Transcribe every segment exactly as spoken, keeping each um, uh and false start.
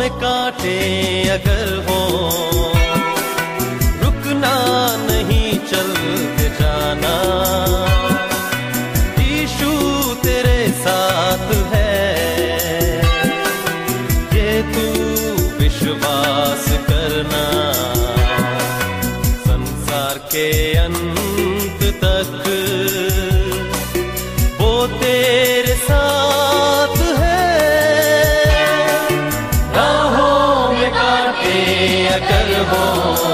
में कांटे अगर हो, रुकना नहीं चलते जाना। यीशु तेरे साथ है, ये तू विश्वास करना। संसार के अंत तक वो तेरे साथ है। राहों में कांटे अगर हो,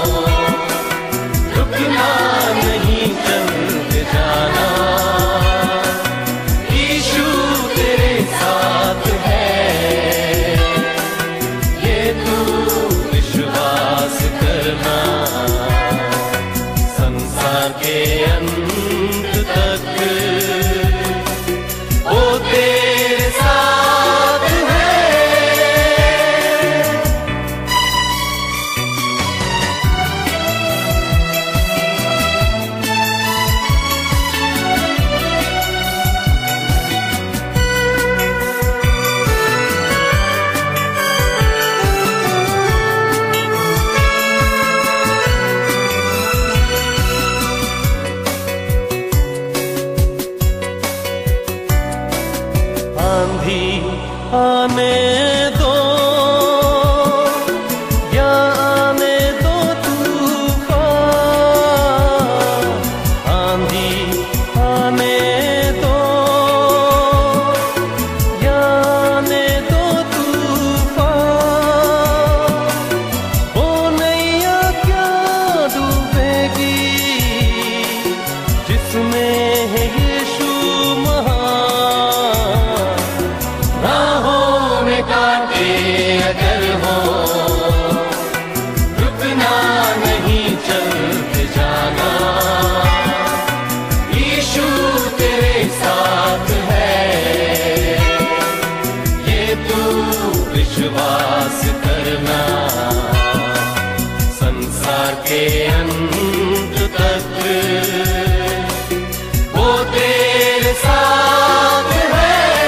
रुकना नहीं चलते जाना। यीशु तेरे साथ है, ये तू विश्वास करना। संसार के अंत तक वो तेरे साथ है। आंधी आने दो या आने दो तूफान, आंधी आने दो या आने दो तूफान। वो नैया क्या डूबेगी जिसमें है यीशु महान। राहों में कांटे अगर हो, रुकना नहीं चलते जाना। यीशु तेरे साथ है, ये तू विश्वास करना। संसार के अंत तक वो तेरे साथ है।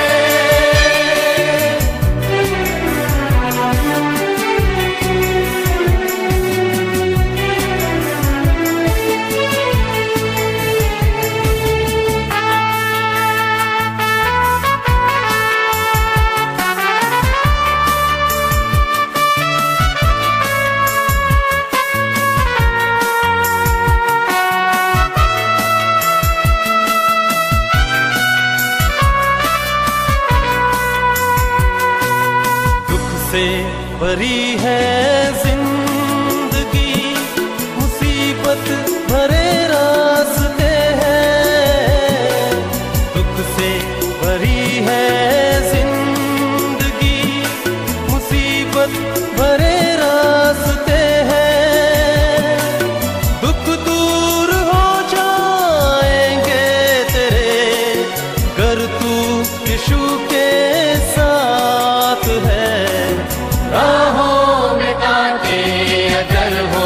से भरी है जिंदगी, मुसीबत भरे रास्ते हैं। दुख से भरी है जिंदगी, मुसीबत भरे रास्ते हैं। दुख दूर हो जाएंगे तेरे, गर तू यीशु के साथ है। राहों में कांटे अगर हो,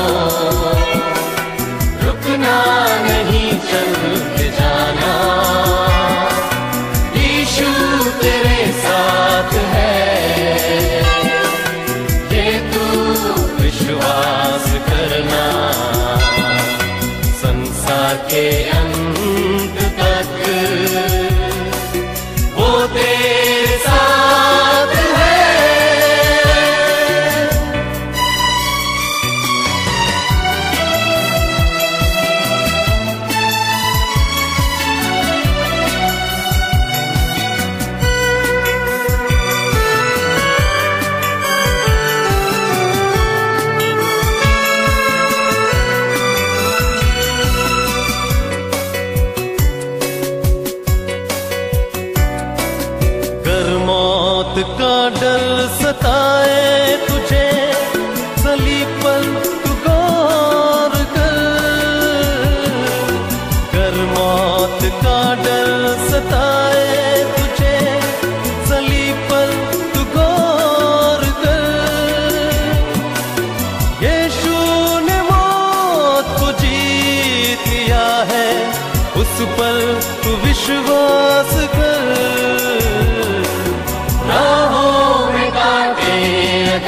रुकना नहीं चलते जाना। यीशु तेरे साथ है, ये तू विश्वास करना। संसार के अंत तक वो तेरे साथ है। का डर सताए तुझे, सलीब पर तू गौर कर। कर मौत का डर सताए तुझे, सलीब पर तू गौर कर। यीशु ने मौत को जीत लिया है, उस पर तू विश्वास कर। राहों में कांटे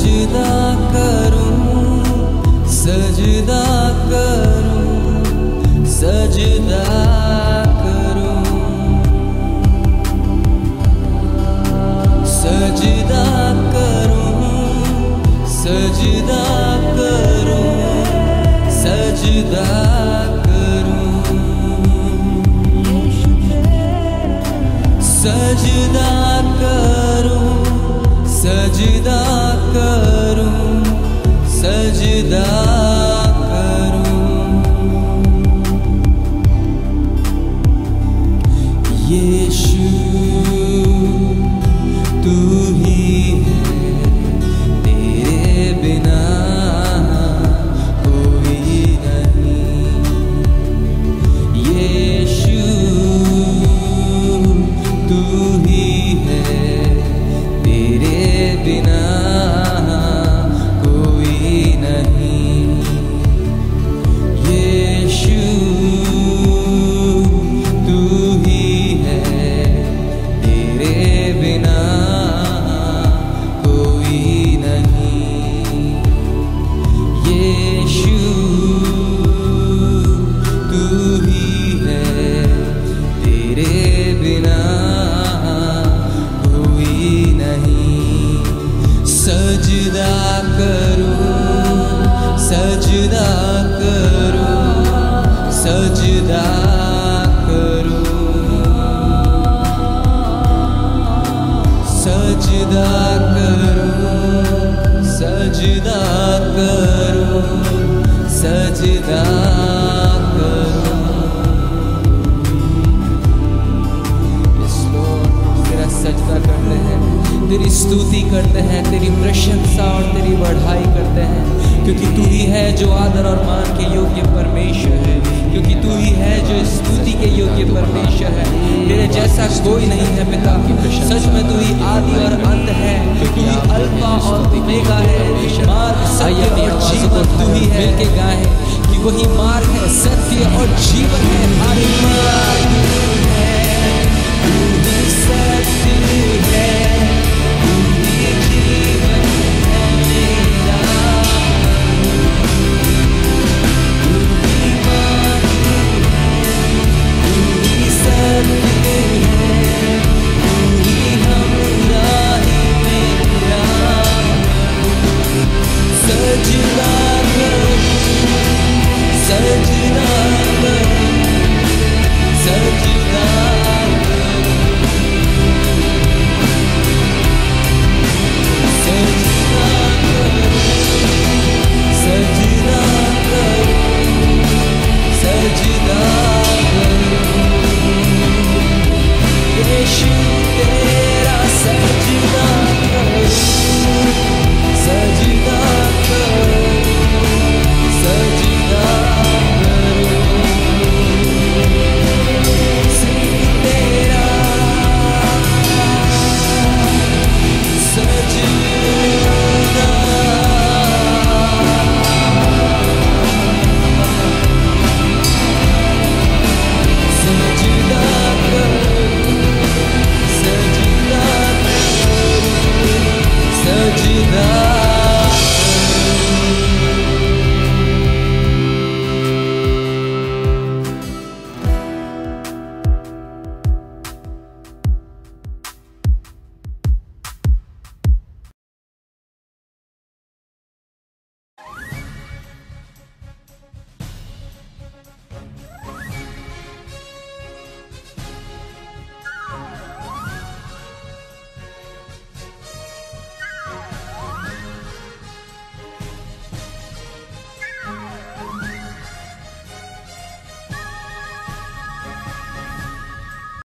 सजदा करूं, सजदा करूं, सजदा करूं, सजदा करूं, सजदा करूं, सजदा करूं, सजदा करूं, सजदा करूं, सजदा करूं। यीशु तू ही है, तेरे बिना कोई नहीं। यीशु तू ही है, तेरे बिना कोई नहीं। यीशु तू ही है, तेरे बिना कोई नहीं। यीशु तू ही है, तेरे बिना कोई नहीं। सजदा करूं, सजदा करूं, सजदा करूं, सजदा करूं, सजदा करूं, सजदा करूं। Yes Lord, तेरा सजदा करते हैं, तेरी स्तुति करते हैं, तेरी प्रशंसा और तेरी बढ़ाई करते हैं, क्योंकि तू ही है जो आदर और मान के योग्य परमेश्वर है, क्योंकि तू ही है जो स्तुति के योग्य परमेश्वर है। तेरे जैसा कोई नहीं है पिता, सच में तू ही आदि और अंत है, तू ही अल्फा और ओमेगा है, मार्ग सत्य और जीवन तू ही है। मिलके गाएं कि वही मार्ग है, सत्य और जीवन है। हालेलुया। तू ही सत्य है, तू ही जीवन है मेरा, तू ही मार्ग है, तू ही सत्य है, तू ही हमराही मेरा। सजदा करूं, सजदा करूं, सजदा करूं, सजदा करूं, सजदा करूं, सजदा करूं। यीशु